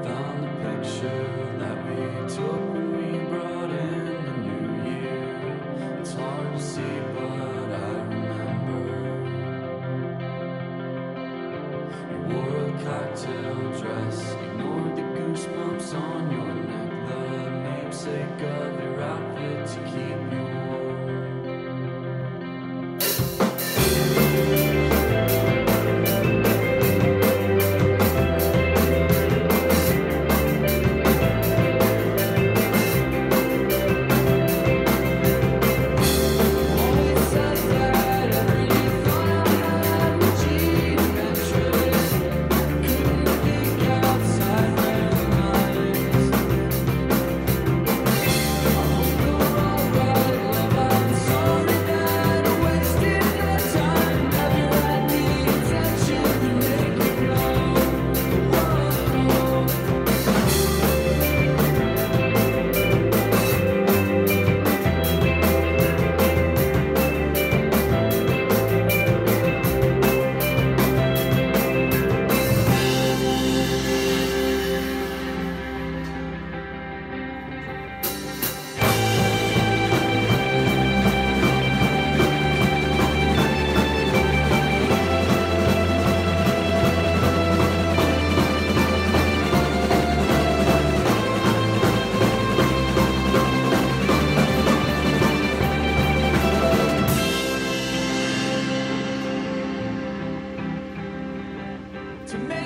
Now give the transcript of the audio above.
Found the picture that we took when we brought in the new year. It's hard to see, but I remember. You wore a cocktail dress, ignored the goosebumps on your neck, the namesake of your outfit to keep you warm. To make